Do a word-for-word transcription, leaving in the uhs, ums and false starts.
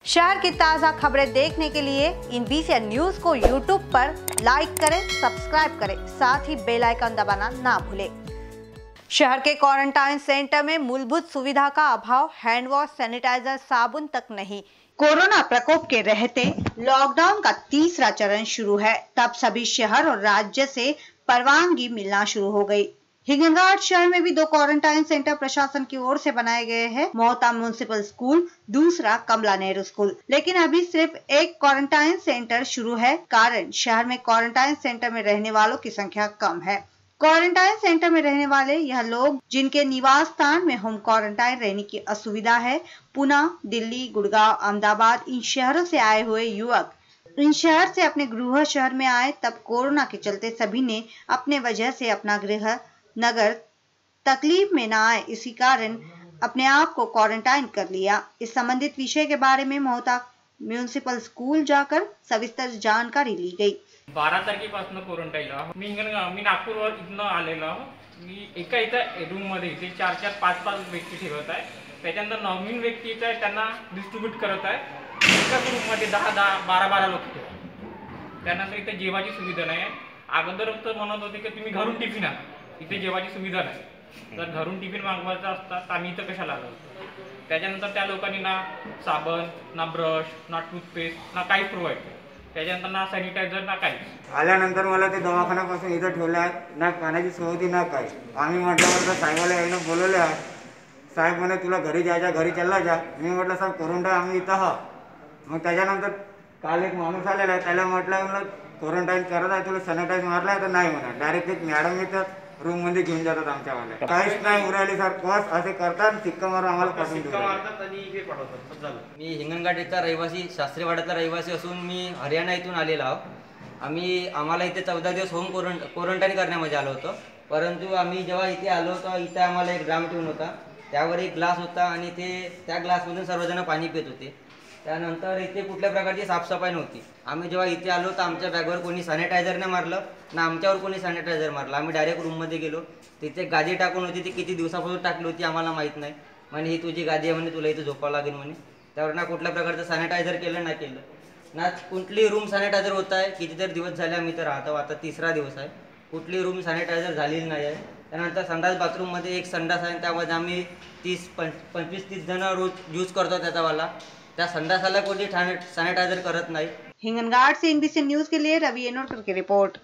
शहर की ताज़ा खबरें देखने के लिए इनबीसी न्यूज को यूट्यूब पर लाइक करें, सब्सक्राइब करें, साथ ही बेल आइकन दबाना ना भूलें। शहर के क्वारंटाइन सेंटर में मूलभूत सुविधा का अभाव, हैंड वॉश, सैनिटाइजर, साबुन तक नहीं। कोरोना प्रकोप के रहते लॉकडाउन का तीसरा चरण शुरू है, तब सभी शहर और राज्य से परवानगी मिलना शुरू हो गई। हिंगनघाट शहर में भी दो क्वारंटाइन सेंटर प्रशासन की ओर से बनाए गए हैं, मोहता म्युनिसिपल स्कूल, दूसरा कमला नेहरू स्कूल। लेकिन अभी सिर्फ एक क्वारंटाइन सेंटर शुरू है, कारण शहर में क्वारंटाइन सेंटर में रहने वालों की संख्या कम है। क्वारंटाइन सेंटर में रहने वाले यह लोग जिनके निवास स्थान में होम क्वारंटाइन रहने की असुविधा है, पुणे, दिल्ली, गुड़गांव, अहमदाबाद इन शहरों से आए हुए युवक इन शहर से अपने गृह शहर में आए, तब कोरोना के चलते सभी ने अपने वजह से अपना गृह नगर तकलीफ में न आए, इसी कारण अपने आप को क्वारंटाइन कर लिया। इस संबंधित विषय के बारे में मोहता म्युनिसिपल स्कूल जाकर सविस्तर जानकारी ली गई। बारा तारखेपासून क्वारंटाईनला मी हिंगणगाव मी नागपूरवर इथनं आलेलो आहो। मी एका इथं रूममध्ये इथे चार चार पाच पाच व्यक्ती ठेवत आहे। त्याच्यानंतर नवीन व्यक्ती येत आहे त्यांना डिस्ट्रीब्यूट करत आहे। एकाच रूममध्ये दहा दहा बारा बारा लोक ठेवा। त्यानंतर इथे जेवायची सुविधा नाही आहे। अगोदर तर म्हणत होते की तुम्ही घरून टिफिन आणा, इथे जेवायची सुविधा नाही। तर घरून टिफिन मागवायचा असता तर आम्ही इथं कशाला आलो। त्याच्यानंतर त्या लोकांनी ना साबण, ना ब्रश, ना टूथपेस्ट, ना काही प्रोव्हाइड केलं। त्याच्यानंतर ना सॅनिटायझर ना काही। आल्यानंतर मला ते दवाखान्यापासून इथं ठेवलं आहे, ना पाण्याची सोय होती ना काही। आम्ही म्हटल्यावर तर साहेबाला यायला बोलवले आहे। साहेब म्हणे तुला घरी जायच्या घरी चालला जा। मी म्हटलं साहेब क्वारंटाईन आम्ही इथं आहोत। मग त्याच्यानंतर काल एक माणूस आलेला आहे, त्याला म्हटलं म्हणलं क्वारंटाईन करत आहे, तुला सॅनिटाईज मारला आहे तर नाही म्हणा। डायरेक्ट एक मॅडम इथं रूममध्ये घेऊन जातात आमच्यावाले। काहीच नाही उरायले सर, बस असे करतात, सिक्का मारून आम्हाला पाठवून देतात। मी हिंगणघाटचा रहिवासी, शास्त्रीवाड्याचा रहिवासी असून मी हरियाणा इथून आलेलो आहो। आम्ही आम्हाला इथे चौदा दिवस होम क्वारंट क्वारंटाईन करण्यामध्ये आलो होतो, परंतु आम्ही जेव्हा इथे आलो तर इथे आम्हाला एक ड्राम ठेवून होता, त्यावर एक ग्लास होता आणि ते त्या ग्लासमधून सर्वजण पाणी पित होते। त्यानंतर इथे कुठल्या प्रकारची साफसफाई नव्हती। आम्ही जेव्हा इथे आलो तर आमच्या बॅगवर कोणी सॅनिटायझर नाही मारलं, ना आमच्यावर कोणी सॅनिटायझर मारलं। आम्ही डायरेक्ट रूममध्ये गेलो, तिथे गादी टाकून होती, ती किती दिवसापासून टाकली होती आम्हाला माहीत नाही। म्हणे ही तुझी गादी आहे, म्हणे तुला इथे झोपावं लागेल म्हणे। त्यावर ना कुठल्या प्रकारचं सॅनिटायझर केलं ना केलं ना कुठली रूम सॅनिटायझर होत आहे। कितीतरी दिवस झाले आम्ही तर राहतो, आता तिसरा दिवस आहे, कुठली रूम सॅनिटायझर झालेली नाही आहे। त्यानंतर संडास बाथरूममध्ये एक संडास आहे, त्यामध्ये आम्ही तीस पंच पंचवीस तीस जण रोज यूज करतो त्याचावाला। त्या संडासाला कोणी सॅनिटायझर करत नाही। हिंगनघाट से इनबीसी न्यूज के लिए रवि एनोरकर की रिपोर्ट।